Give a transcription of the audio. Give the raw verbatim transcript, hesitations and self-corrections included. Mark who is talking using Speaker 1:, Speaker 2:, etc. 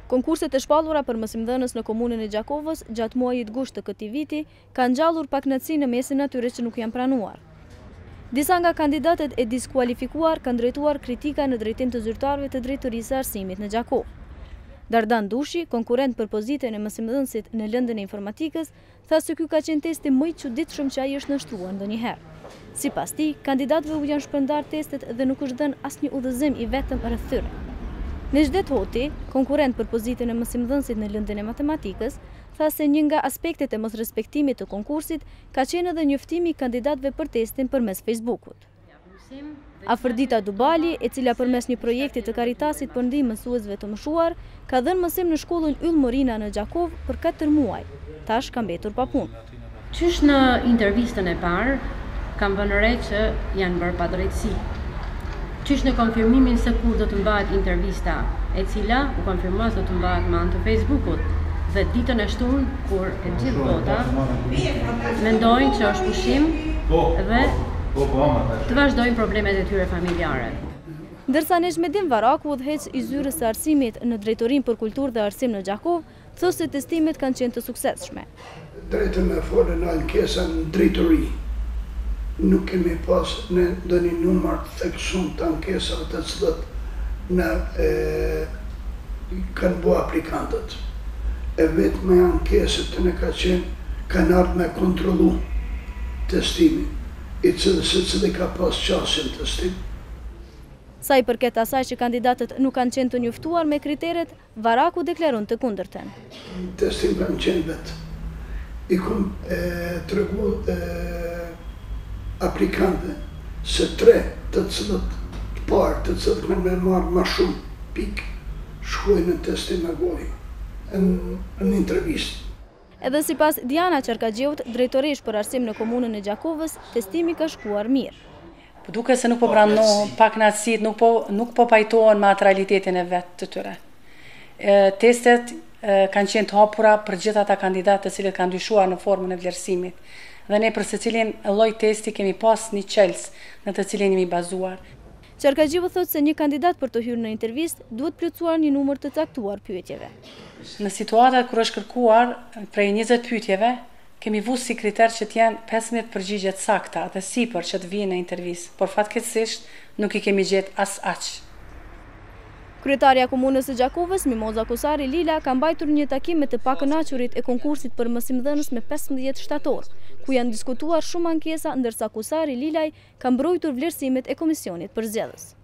Speaker 1: Konkurset e shpallura për mësimdhënës në komunën e Gjakovës gjatë muajit gusht të këtij viti kanë ngjallur pakënaqësi në mesin atyre që nuk janë pranuar. Disa nga kandidatët e diskualifikuar kanë drejtuar kritika në drejtim të zyrtarëve të Drejtorisë së Arsimit në Gjakovë. Dardan Dushi, konkurrent për pozitën e mësimdhënësit në lëndën e informatikës, tha se ky ka qenë testi më i çuditshëm që ai është nështruar ndonjëherë. Sipas tij, kandidatëve u janë shpërndar testet dhe nuk është dhënë asnjë udhëzim i vetëm rreth tyre. Nejdet Hoti, konkurrent për pozitën e mësimdhënësit në lëndën e matematikës, tha se një nga aspektet e mosrespektimit të konkursit ka qenë edhe njoftimi i kandidatëve për testin përmes Facebookut. Afërdita Dubali, e cila përmes një projekti të Karitasit për ndihmë mësuesve të mëshuar, ka dhënë mësim në shkollën Yll Morina në Gjakovë për katër muaj. Tash ka mbetur pa punë.
Speaker 2: Qysh në intervistën e parë kam vënë re që janë bërë padrejtësi. Qysh në konfirmimin se kur do të mbahet intervista, e cila u konfirmua se do të mbahet me anë të Facebookut, dhe ditën e shtunë kur e gjithë bota mendojnë që është pushim dhe të vazhdojnë problemet e tyre familjare.
Speaker 1: Ndërsa Nejmedin Varaku, udhëheq i zyrës së arsimit në Drejtorinë për Kulturë dhe Arsim në Gjakovë, thos se testimet kanë qenë të suksesshme.
Speaker 3: Drejtën me folë në ankesa në drejtori. Nuk kemi pas në ndonjë numër të theksuar të ankesave të cilat në kanë bërë aplikantët. E vetëm me ankesat të ne ka qenë kanë ardhur me kontrollu testimin, i cili secili ka pas qasjen testim.
Speaker 1: Sa i përket asaj që kandidatët nuk kanë qenë të njoftuar me kriteret, Varaku deklaron të kundërtën.
Speaker 3: Testim kanë qenë vetë. I kom tregu aplikante se tre të cilët të parë, të cilët me me marrë ma shumë pikë, shkojnë në testim e gojë, në intervistë.
Speaker 1: Edhe sipas Diana Qarkagjeut, drejtoresh për arsim në komunën e Gjakovës, testimi ka shkuar mirë.
Speaker 4: Po duke se nuk po pranohen pakënaqësitë, nuk po nuk po pajtohen me atë realitetin e vet të tyre. E, testet e, kanë qenë të hapura për gjithë ata kandidatë të cilët kanë dyshuar në formën e vlerësimit. Dhe ne për secilin lloj testi kemi pas një qels në të cilin jemi bazuar.
Speaker 1: Qarkagjiu thotë se një kandidat për të hyrë në intervistë duhet plotësuar një numër të caktuar pyetjeve.
Speaker 4: Në situatat kur është kërkuar prej njëzet pyetjeve, kemi vu si kriter që t'janë pesëmbëdhjetë përgjigje të sakta dhe sipër që të vijnë në intervistë, por fatkeqësisht nuk i kemi gjetë as aq.
Speaker 1: Kryetarja e komunës së Gjakovës, Mimoza Kusari Lila, ka mbajtur një takim me të pakënaqurit e konkursit për mësimdhënës me pesëmbëdhjetë shtator, ku janë diskutuar shumë ankesa, ndërsa Kusari Lilaj ka mbrojtur vlerësimet e komisionit përzgjedhës.